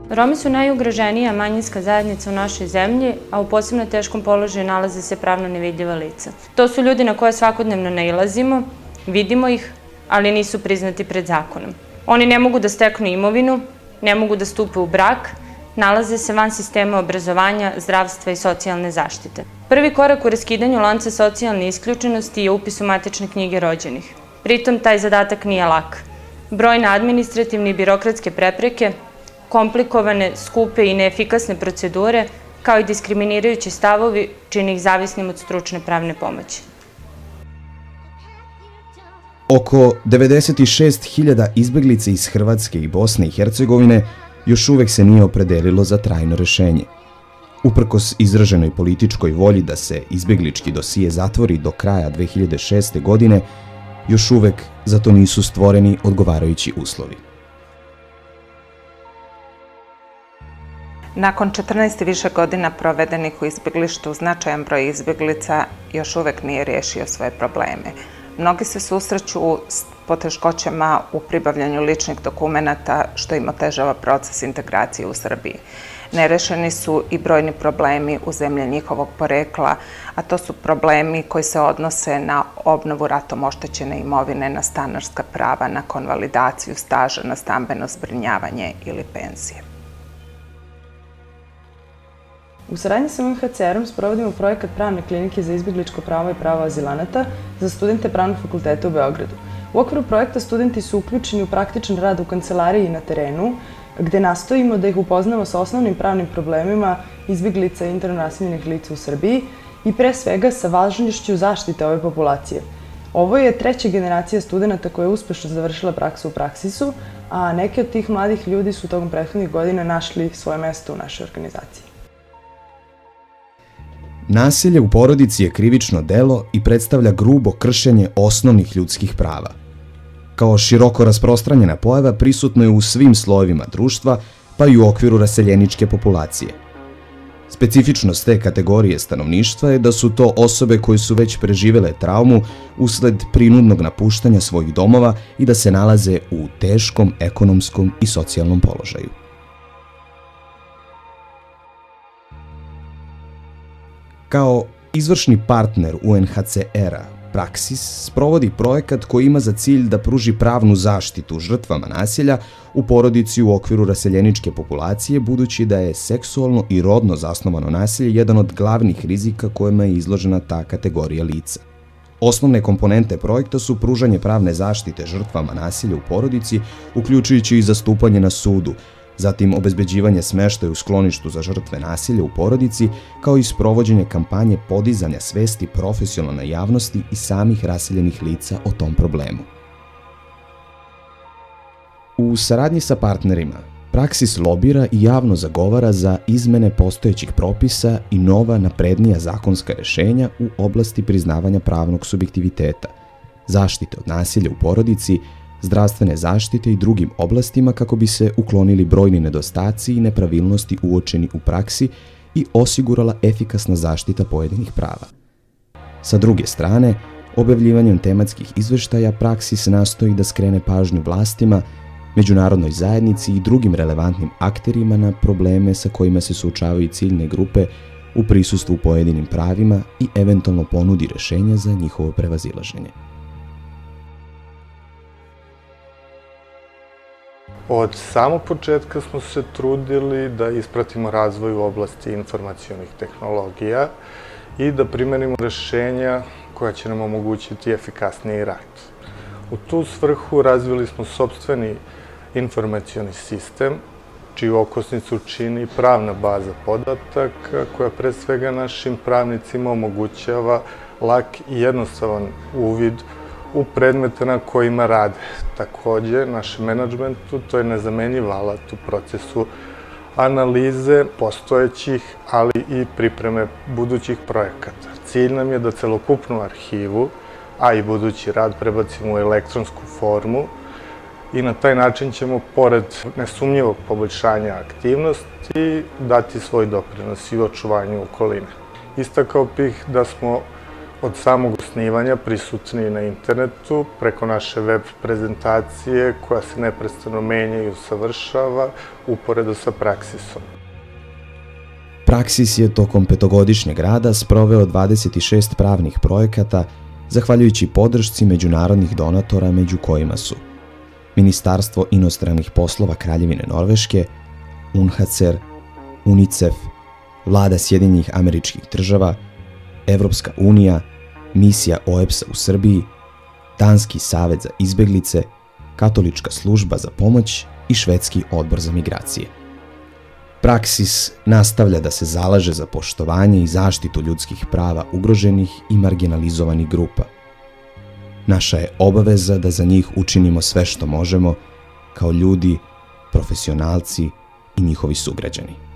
Romi su najugroženija manjinska zajednica u našoj zemlji, a u posebno teškom položaju nalaze se pravno nevidljiva lica. To su ljudi na koje svakodnevno nailazimo, vidimo ih, ali nisu priznati pred zakonom. Oni ne mogu da steknu imovinu, ne mogu da stupe u brak, nalaze se van sistema obrazovanja, zdravstva i socijalne zaštite. Prvi korak u raskidanju lanca socijalne isključenosti je upis u matične knjige rođenih. Pritom, taj zadatak nije lak. Brojne administrativne i birokratske prepreke, komplikovane, skupe i neefikasne procedure, kao i diskriminirajući stavovi, čini ih zavisnim od stručne pravne pomoći. Oko 96.000 izbeglica iz Hrvatske i Bosne i Hercegovine još uvek se nije opredelilo za trajno rešenje. Uprkos izraženoj političkoj volji da se izbeglički dosije zatvori do kraja 2006. godine, još uvek za to nisu stvoreni odgovarajući uslovi. Nakon 14 i više godina provedenih u izbeglištu, značajan broj izbeglica još uvek nije riješio svoje probleme. Mnogi se susreću s poteškoćama u pribavljanju ličnih dokumenata, što im otežava proces integracije u Srbiji. Nerešeni su i brojni problemi u zemlji njihovog porekla, a to su problemi koji se odnose na obnovu ratom oštećene imovine, na stanarska prava, na konvalidaciju staža, na stambeno zbrinjavanje ili penzije. U saradnji sa UNHCR-om sprovodimo projekat Pravne klinike za izbegličko pravo i pravo azilanata za studente Pravnog fakulteta u Beogradu. U okviru projekta studenti su uključeni u praktičan rad u kancelariji i na terenu, gde nastojimo da ih upoznamo sa osnovnim pravnim problemima izbeglica i interno raseljenih lica u Srbiji i pre svega sa važnošću zaštite ove populacije. Ovo je treća generacija studenta koja je uspešno završila praksu u Praksisu, a neki od tih mladih ljudi su tokom prethodnih godina našli svoje mesto u našoj organizaciji. Nasilje u porodici je krivično delo i predstavlja grubo kršenje osnovnih ljudskih prava. Kao široko rasprostranjena pojava prisutno je u svim slojevima društva, pa i u okviru raseljeničke populacije. Specifičnost te kategorije stanovništva je da su to osobe koje su već preživele traumu usled prinudnog napuštanja svojih domova i da se nalaze u teškom ekonomskom i socijalnom položaju. Kao izvršni partner UNHCR-a, Praxis sprovodi projekat koji ima za cilj da pruži pravnu zaštitu žrtvama nasilja u porodici u okviru raseljeničke populacije, budući da je seksualno i rodno zasnovano nasilje jedan od glavnih rizika kojima je izložena ta kategorija lica. Osnovne komponente projekta su pružanje pravne zaštite žrtvama nasilja u porodici, uključujući i zastupanje na sudu, zatim obezbeđivanje smeštaja u skloništu za žrtve nasilja u porodici, kao i sprovođenje kampanje podizanja svesti profesionalne javnosti i samih raseljenih lica o tom problemu. U saradnji sa partnerima, Praxis lobira i javno zagovara za izmene postojećih propisa i nova naprednija zakonska rešenja u oblasti priznavanja pravnog subjektiviteta, zaštite od nasilja u porodici, zdravstvene zaštite i drugim oblastima kako bi se uklonili brojni nedostaci i nepravilnosti uočeni u praksi i osigurala efikasna zaštita pojedinih prava. Sa druge strane, objavljivanjem tematskih izveštaja Praxis nastoji da skrene pažnju vlastima, međunarodnoj zajednici i drugim relevantnim akterima na probleme sa kojima se suočavaju ciljne grupe u prisustvu pojedinim pravima i eventualno ponudi rešenja za njihovo prevazilaženje. Od samog početka smo se trudili da ispratimo razvoj u oblasti informacionih tehnologija i da primenimo rešenja koja će nam omogućiti efikasniji rad. U tu svrhu razvili smo sopstveni informacioni sistem, čiju okosnicu čini pravna baza podataka koja pre svega našim pravnicima omogućava lak i jednostavan uvid u predmete na kojima rade. Takođe, našem menadžmentu to je nezamenjiv alat u procesu analize postojećih, ali i pripreme budućih projekata. Cilj nam je da celokupnu arhivu, a i budući rad prebacimo u elektronsku formu i na taj način ćemo, pored nesumnjivog poboljšanja aktivnosti, dati svoj doprinos i u očuvanju okoline. Istakao bih da smo od samog snimanja prisutni na internetu preko naše web prezentacije koja se neprestano menja i usavršava uporedo sa Praxisom. Praxis je tokom 5-godišnjeg rada sproveo 26 pravnih projekata zahvaljujući podršci međunarodnih donatora među kojima su Ministarstvo inostranih poslova Kraljevine Norveške, UNHCR, UNICEF, Vlada Sjedinjenih Američkih Država, Evropska unija, misija OEBS-a u Srbiji, Danski savet za izbeglice, Katolička služba za pomoć i Švedski odbor za migracije. Praxis nastavlja da se zalaže za poštovanje i zaštitu ljudskih prava ugroženih i marginalizovanih grupa. Naša je obaveza da za njih učinimo sve što možemo kao ljudi, profesionalci i njihovi sugrađani.